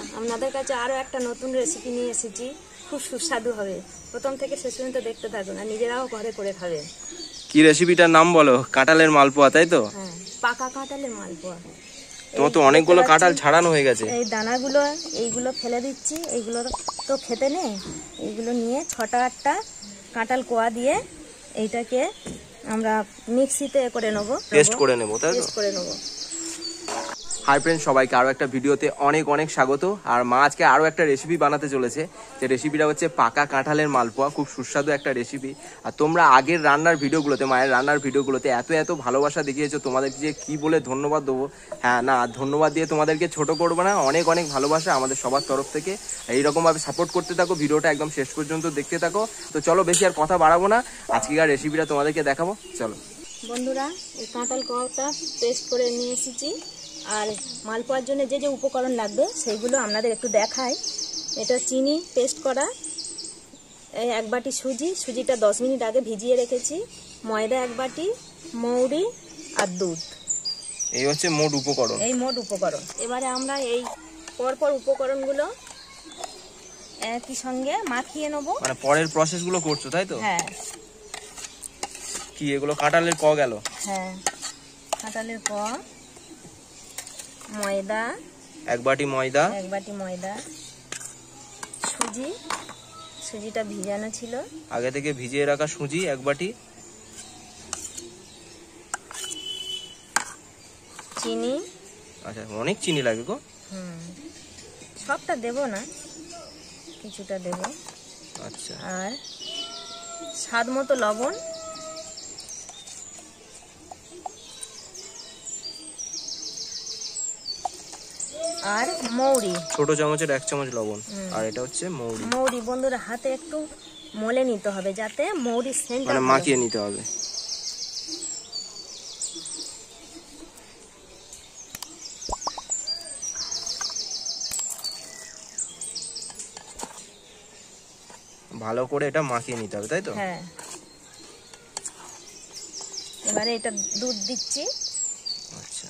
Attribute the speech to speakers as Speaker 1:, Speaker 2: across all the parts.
Speaker 1: আপনাদের কাছে আরো একটা নতুন রেসিপি নিয়ে এসেছি, খুব সুস্বাদু হবে। প্রথম থেকে শেষ পর্যন্ত দেখতে থাকুন আর নিজেরাও ঘরে করে খাবেন।
Speaker 2: কি রেসিপিটার নাম বলো? কাঁঠালের মালপোয়া, তাই তো?
Speaker 1: হ্যাঁ, পাকা কাঁঠালের মালপোয়া।
Speaker 2: তোমার তো অনেকগুলো কাঁঠাল ছাড়ানো হয়ে গেছে।
Speaker 1: এই দানাগুলো এইগুলো ফেলে দিচ্ছি, এইগুলো তো খেতে নেই। এইগুলো নিয়ে 6টা-8টা কাঁঠাল কোয়া দিয়ে এইটাকে আমরা মিক্সিতে করে নেবো,
Speaker 2: টেস্ট করে নেবো, তাই তো?
Speaker 1: টেস্ট করে নেবো।
Speaker 2: হাই ফ্রেন্ড, সবাইকে আরও একটা ভিডিওতে অনেক অনেক স্বাগত। আর মা আজকে আরও একটা রেসিপি বানাতে চলেছে, যে রেসিপিটা হচ্ছে পাকা কাঁঠালের মালপোয়া। খুব সুস্বাদু একটা রেসিপি। আর তোমরা আগের রান্নার ভিডিওগুলোতে, মায়ের রান্নার ভিডিওগুলোতে এত ভালোবাসা দেখিয়েছো, তোমাদেরকে যে কী বলে ধন্যবাদ দেবো। হ্যাঁ, না ধন্যবাদ দিয়ে তোমাদেরকে ছোট করবো না, অনেক অনেক ভালোবাসা আমাদের সবার তরফ থেকে। এইরকমভাবে সাপোর্ট করতে থাকো, ভিডিওটা একদম শেষ পর্যন্ত দেখতে থাকো। তো চলো, বেশি আর কথা বাড়াবো না, আজকের রেসিপিটা তোমাদেরকে দেখাবো। চলো
Speaker 1: বন্ধুরা, এই কাঁঠাল কোয়াটা পেস্ট করে নিয়ে এসেছি। আর মালপোয়ার জন্য যে যে উপকরণ লাগবে সেইগুলো আপনাদের একটু দেখাই। এটা চিনি পেস্ট করা, এই 1 বাটি সুজিটা 10 মিনিট আগে ভিজিয়ে রেখেছি, ময়দা 1 বাটি, মৌরি আর দুধ।
Speaker 2: এই হচ্ছে মোট উপকরণ।
Speaker 1: এই মোট উপকরণ। এবারে আমরা এই পরপর উপকরণগুলো একই সঙ্গে মাখিয়ে নেবো।
Speaker 2: মানে পরের প্রসেসগুলো করছো, তাই তো?
Speaker 1: হ্যাঁ।
Speaker 2: কি এগুলো কাঁঠালের ক গেল?
Speaker 1: হ্যাঁ, কাঁঠালের ক, ময়দা
Speaker 2: 1 বাটি ময়দা,
Speaker 1: 1 বাটি ময়দা, সুজিটা ভিজানো ছিল,
Speaker 2: আগে থেকে ভিজিয়ে রাখা সুজি 1 বাটি,
Speaker 1: চিনি।
Speaker 2: আচ্ছা, অনেক চিনি লাগে গো।
Speaker 1: সবটা দেব না, কিছুটা দেব।
Speaker 2: আচ্ছা।
Speaker 1: আর স্বাদ মতো লবণ, আর মৌরি,
Speaker 2: ছোট চামচের 1 চামচ লবণ। আর এটা হচ্ছে মৌরি।
Speaker 1: বন্ধুরা হাতে একটু মলে নিতে হবে, যাতে মৌরির সেন্টটা
Speaker 2: মানে মাখিয়ে নিতে হবে। ভালো করে এটা মাখিয়ে নিতে হবে, তাই তো?
Speaker 1: হ্যাঁ। এবারে এটা দুধ দিচ্ছি।
Speaker 2: আচ্ছা।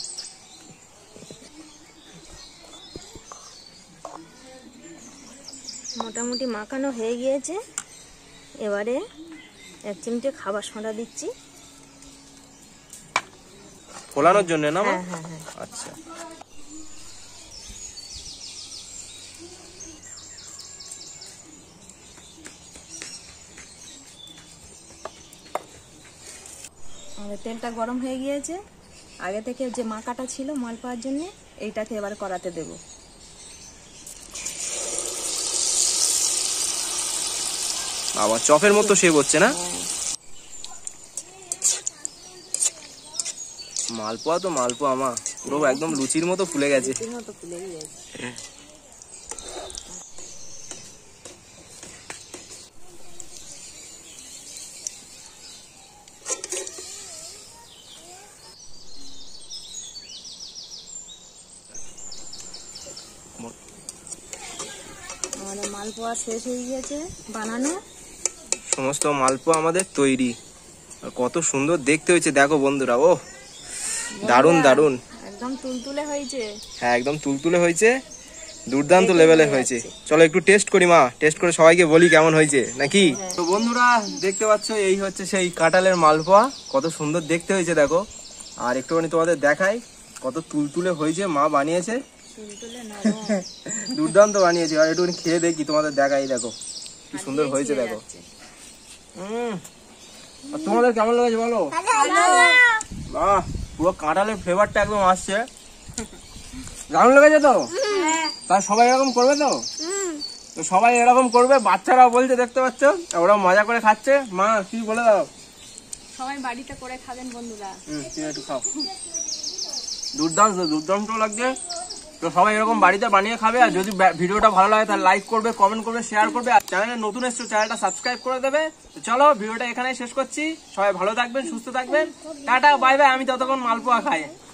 Speaker 1: মোটামুটি মাখানো হয়ে গিয়েছে। এবারে 1 চিমটে খাবার সোডা দিচ্ছি,
Speaker 2: ফোলানোর জন্য না?
Speaker 1: হ্যাঁ হ্যাঁ হ্যাঁ।
Speaker 2: আচ্ছা।
Speaker 1: আমাদের তেলটা গরম হয়ে গিয়েছে। আগে থেকে যে মাখাটা ছিল মালপোয়ার জন্য, এইটাকে এবার কড়াতে দেব।
Speaker 2: আবার চপের মতো শেপ হচ্ছে না? মালপোয়া তো মালপোয়া মা, পুরো একদম লুচির মতো ফুলে গেছে।
Speaker 1: আমাদের মালপোয়া শেষ হয়ে গিয়েছে বানানো।
Speaker 2: সমস্ত মালপোয়া আমাদের তৈরি। কত সুন্দর দেখতে হয়েছে দেখো বন্ধুরা। ও দারুন দারুন,
Speaker 1: একদম তুলতুলে হয়েছে।
Speaker 2: হ্যাঁ, একদম তুলতুলে হয়েছে, দুর্দান্ত লেভেলে হয়েছে। চলো একটু টেস্ট করি মা, টেস্ট করে সবাইকে বলি কেমন হয়েছে নাকি। তো বন্ধুরা দেখতে পাচ্ছ, এই হচ্ছে সেই কাঁঠালের মালপোয়া। কত সুন্দর দেখতে হয়েছে দেখো। আর একটুখানি তোমাদের দেখাই কত তুলতুলে হয়েছে, মা বানিয়েছে, দুর্দান্ত বানিয়েছে। আর একটুখানি খেয়ে দেখি, তোমাদের দেখাই, দেখো কি সুন্দর হয়েছে দেখো। আর তোমাদের কেমন লেগেছে বলো? বাহ, পুরো কাঁঠালের ফ্লেভারটা একদম আসছে। দারুণ লেগেছে তো? তাই সবাই এরকম করবে তো? তো সবাই এরকম করবে, বাচ্চারাও বলছে, দেখতে পাচ্ছ ওরা মজা করে খাচ্ছে। মা কি বলে দাও?
Speaker 1: সবাই বাড়িতে করে খাবেন বন্ধুরা।
Speaker 2: একটু খাও, দুর্দান্ত লাগছে। তো সবাই এরকম বাড়িতে বানিয়ে খাবে। আর যদি ভিডিওটা ভালো লাগে তাহলে লাইক করবে, কমেন্ট করবে, শেয়ার করবে। আর চ্যানেলে নতুন এসছো, চ্যানেলটা সাবস্ক্রাইব করে দেবে। তো চলো, ভিডিওটা এখানেই শেষ করছি। সবাই ভালো থাকবেন, সুস্থ থাকবেন, টাটা বাই বাই। আমি ততক্ষণ মালপোয়া খাই।